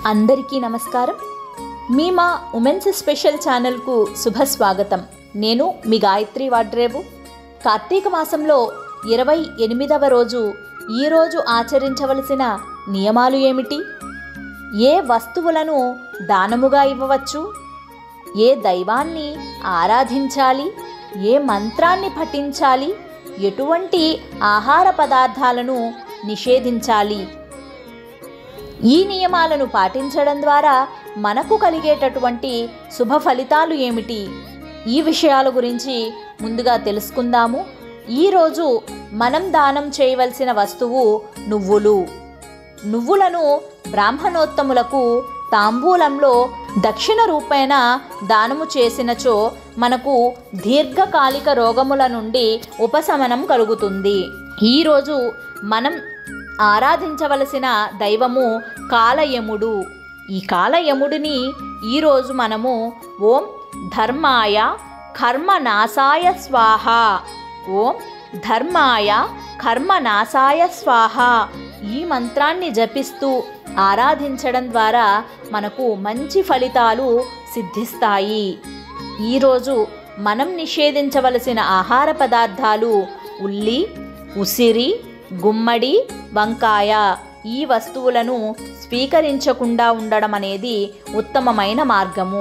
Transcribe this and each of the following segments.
అందరికీ నమస్కారం. మా ఉమెన్స్ స్పెషల్ ఛానల్కు శుభస్వాగతం. నేను మీ గాయత్రి వాడ్రేవు. కార్తీక మాసంలో 28వ రోజు ఈరోజు ఆచరించవలసిన నియమాలు ఏమిటి? ఏ వస్తువులను దానముగా ఇవ్వవచ్చు? ఏ దైవాన్ని ఆరాధించాలి? ఏ మంత్రాన్ని పఠించాలి? ఎటువంటి ఆహార పదార్థాలను నిషేధించాలి? ఈ నియమాలను పాటించడం ద్వారా మనకు కలిగేటటువంటి శుభ ఫలితాలు ఏమిటి? ఈ విషయాల గురించి ముందుగా తెలుసుకుందాము. ఈరోజు మనం దానం చేయవలసిన వస్తువు నువ్వులను బ్రాహ్మణోత్తములకు తాంబూలంలో దక్షిణ రూపేణ దానము చేసినచో మనకు దీర్ఘకాలిక రోగముల నుండి ఉపశమనం కలుగుతుంది. ఈరోజు మనం ఆరాధించవలసిన దైవము కాలయముడు. ఈ కాలయముడిని ఈరోజు మనము ఓం ధర్మాయ కర్మనాశాయ స్వాహ, ఓం ధర్మాయ కర్మనాశాయ స్వాహ ఈ మంత్రాన్ని జపిస్తూ ఆరాధించడం ద్వారా మనకు మంచి ఫలితాలు సిద్ధిస్తాయి. ఈరోజు మనం నిషేధించవలసిన ఆహార పదార్థాలు ఉల్లి, ఉసిరి, గుమ్మడి, వంకాయ. ఈ వస్తువులను స్వీకరించకుండా ఉండడం అనేది ఉత్తమమైన మార్గము.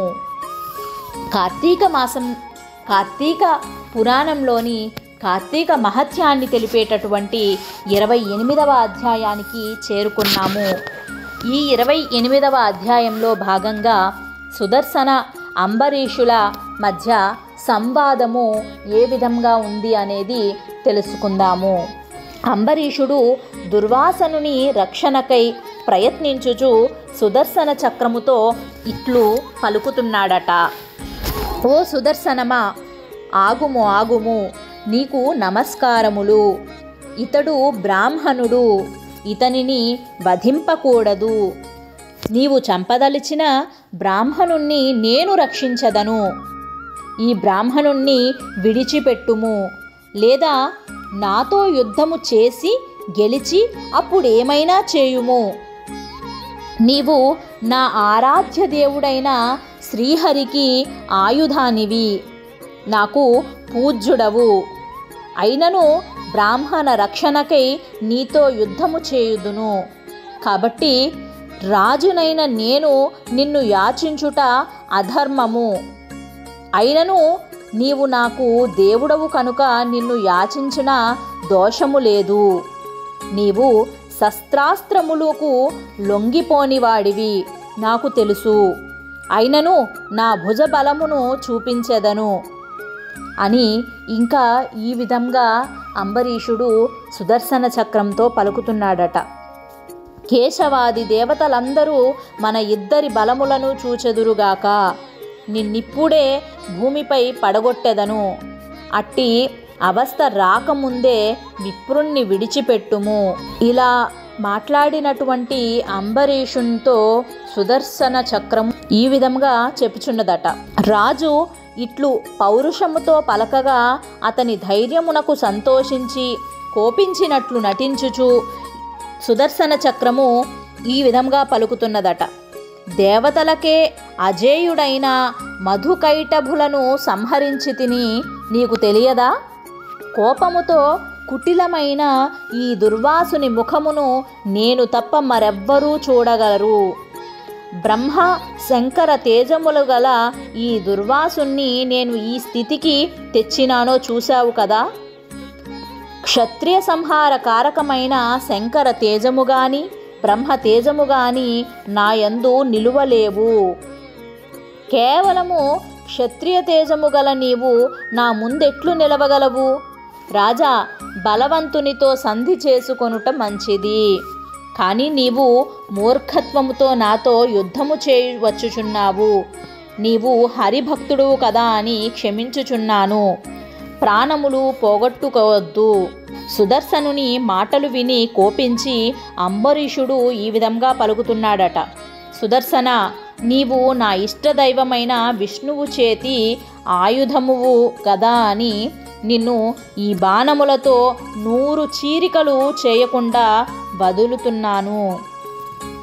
కార్తీక పురాణంలోని కార్తీక మహత్యాన్ని తెలిపేటటువంటి 28వ అధ్యాయానికి చేరుకున్నాము. ఈ 28వ అధ్యాయంలో భాగంగా సుదర్శన అంబరీషుల మధ్య సంవాదము ఏ విధంగా ఉంది అనేది తెలుసుకుందాము. అంబరీషుడు దుర్వాసనుని రక్షణకై ప్రయత్నించుచు సుదర్శన చక్రముతో ఇట్లు పలుకుతున్నాడట. ఓ సుదర్శనమా, ఆగుము, నీకు నమస్కారములు. ఇతడు బ్రాహ్మణుడు, ఇతనిని వధింపకూడదు. నీవు చంపదలిచిన బ్రాహ్మణుణ్ణి నేను రక్షించదను. ఈ బ్రాహ్మణుణ్ణి విడిచిపెట్టుము, లేదా నాతో యుద్ధము చేసి గెలిచి అప్పుడేమైనా చేయుము. నీవు నా ఆరాధ్య దేవుడైన శ్రీహరికి ఆయుధానివి, నాకు పూజ్యుడవు. అయినను బ్రాహ్మణ రక్షణకై నీతో యుద్ధము చేయుదును. కాబట్టి రాజునైన నేను నిన్ను యాచించుట అధర్మము. అయినను నీవు నాకు దేవుడవు కనుక నిన్ను యాచించిన దోషము లేదు. నీవు శస్త్రాస్త్రములకు లొంగిపోనివాడివి నాకు తెలుసు. అయినను నా భుజబలమును చూపించెదను అని ఇంకా ఈ విధంగా అంబరీషుడు సుదర్శన చక్రంతో పలుకుతున్నాడట. కేశవాది దేవతలందరూ మన ఇద్దరి బలములను చూచెదురుగాక. నిన్నిప్పుడే భూమిపై పడగొట్టెదను. అట్టి అవస్థ రాకముందే విప్రుణ్ణి విడిచిపెట్టుము. ఇలా మాట్లాడినటువంటి అంబరీషునితో సుదర్శన చక్రం ఈ విధంగా చెప్పుచున్నదట. రాజు ఇట్లు పౌరుషముతో పలకగా అతని ధైర్యమునకు సంతోషించి కోపించినట్లు నటించుచు సుదర్శన చక్రము ఈ విధంగా పలుకుతున్నదట. దేవతలకే అజేయుడైన మధుకైటభులను సంహరించి తిని నీకు తెలియదా? కోపముతో కుటిలమైన ఈ దుర్వాసుని ముఖమును నేను తప్ప మరెవ్వరూ చూడగలరు. బ్రహ్మ శంకర తేజములు గల ఈ దుర్వాసుని నేను ఈ స్థితికి తెచ్చినానో చూశావు కదా. క్షత్రియ సంహార కారకమైన శంకర తేజము గాని బ్రహ్మ తేజము గాని నాయందు నిలువలేవు. కేవలము క్షత్రియ తేజము గల నీవు నా ముందెట్లు నిలవగలవు? రాజా, బలవంతునితో సంధి చేసుకొనుట మంచిది. కానీ నీవు మూర్ఖత్వముతో నాతో యుద్ధము చేయవచ్చుచున్నావు. నీవు హరిభక్తుడువు కదా అని క్షమించుచున్నాను. ప్రాణములు పోగొట్టుకోవద్దు. సుదర్శనుని మాటలు విని కోపించి అంబరీషుడు ఈ విధంగా పలుకుతున్నాడట. సుదర్శన, నీవు నా ఇష్టదైవమైన విష్ణువు చేతి ఆయుధమువు కదా అని నిన్ను ఈ బాణములతో 100 చీరికలు చేయకుండా వదులుతున్నాను.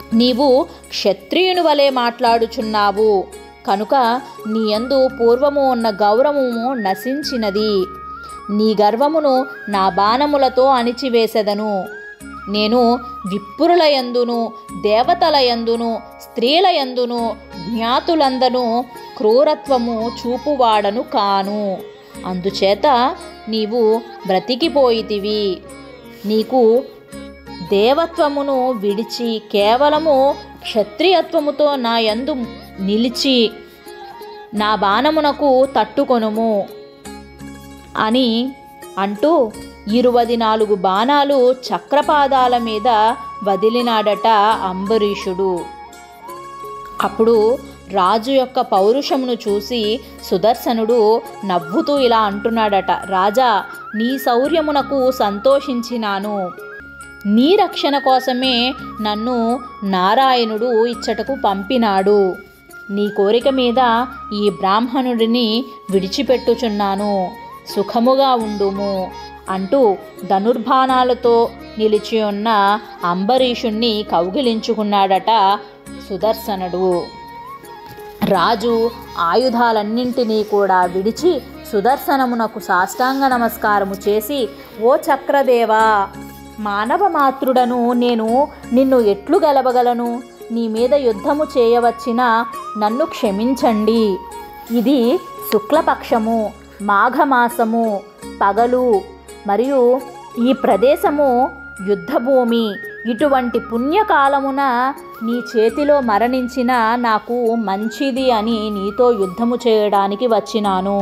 నీవు క్షత్రియుని వలె మాట్లాడుచున్నావు కనుక నీయందు పూర్వము ఉన్న గౌరవము నశించినది. నీ గర్వమును నా బాణములతో అణిచివేసెదను. నేను విప్రుల యందును దేవతల యందును స్త్రీల యందును జ్ఞాతులందను క్రూరత్వము చూపువాడను కాను. అందుచేత నీవు బ్రతికిపోయితివి. నీకు దేవత్వమును విడిచి కేవలము క్షత్రియత్వముతో నా యందు నిలిచి నా బాణమునకు తట్టుకొనుము అని అంటూ 24 బాణాలు చక్రపాదాల మీద వదిలినాడట అంబరీషుడు. అప్పుడు రాజు యొక్క పౌరుషమును చూసి సుదర్శనుడు నవ్వుతూ ఇలా అంటున్నాడట, రాజా, నీ శౌర్యమునకు సంతోషించినాను. నీ రక్షణ కోసమే నన్ను నారాయణుడు ఇచ్చటకు పంపినాడు. నీ కోరిక మీద ఈ బ్రాహ్మణుడిని విడిచిపెట్టుచున్నాను. సుఖముగా ఉండుము అంటూ ధనుర్బాణాలతో నిలిచి ఉన్న అంబరీషుణ్ణి కౌగిలించుకున్నాడట సుదర్శనుడు. రాజు ఆయుధాలన్నింటినీ కూడా విడిచి సుదర్శనమునకు సాష్టాంగ నమస్కారము చేసి, ఓ చక్రదేవా, మానవ మాతృడను నేను నిన్ను ఎట్లు గెలవగలను? నీ మీద యుద్ధము చేయవచ్చిన నన్ను క్షమించండి. ఇది శుక్లపక్షము, మాఘమాసము, పగలు మరియు ఈ ప్రదేశము యుద్ధభూమి. ఇటువంటి పుణ్యకాలమున నీ చేతిలో మరణించిన నాకు మంచిది అని నీతో యుద్ధము చేయడానికి వచ్చినాను.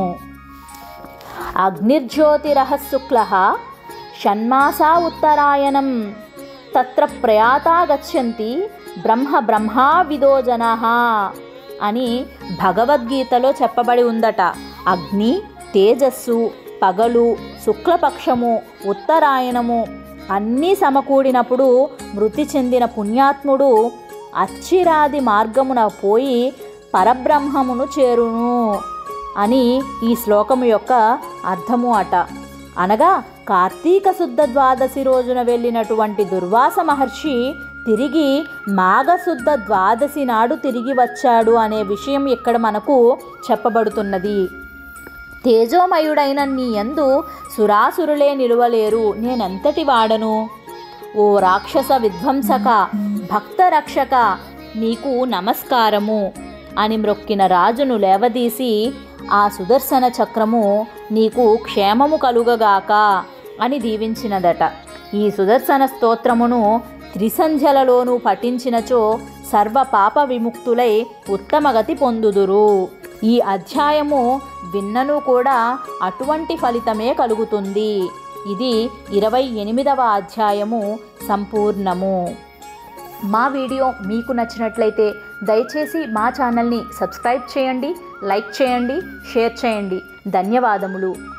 అగ్నిర్జ్యోతిరఃశుక్లః షణ్మాసా ఉత్తరాయణం తత్ర ప్రయాతా గచ్చంతి బ్రహ్మా విదో జనాః అని భగవద్గీతలో చెప్పబడి ఉందట. అగ్ని, తేజస్సు, పగలు, శుక్లపక్షము, ఉత్తరాయణము అన్నీ సమకూడినప్పుడు మృతి చెందిన పుణ్యాత్ముడు అచ్చిరాది మార్గమున పోయి పరబ్రహ్మమును చేరును అని ఈ శ్లోకము యొక్క అర్థము అట. అనగా కార్తీక శుద్ధ ద్వాదశి రోజున వెళ్ళినటువంటి దుర్వాస మహర్షి తిరిగి మాఘశుద్ధ ద్వాదశి నాడు తిరిగి వచ్చాడు అనే విషయం ఇక్కడ మనకు చెప్పబడుతున్నది. తేజోమయుడైన నీ యందు సురాసురులే నిలువలేరు, నేనెంతటి వాడను? ఓ రాక్షస విధ్వంసక, భక్త రక్షక, నీకు నమస్కారము అని మ్రొక్కిన రాజును లేవదీసి, ఆ సుదర్శన చక్రము నీకు క్షేమము కలుగగాక అని దీవించినదట. ఈ సుదర్శన స్తోత్రమును త్రిసంధ్యలలోనూ పఠించినచో సర్వ పాప విముక్తులై ఉత్తమగతి పొందుదురు. ఈ అధ్యాయము విన్నను కూడా అటువంటి ఫలితమే కలుగుతుంది. ఇది 28వ అధ్యాయము సంపూర్ణము. మా వీడియో మీకు నచ్చినట్లయితే దయచేసి మా ఛానల్ని సబ్స్క్రైబ్ చేయండి, లైక్ చేయండి, షేర్ చేయండి. ధన్యవాదములు.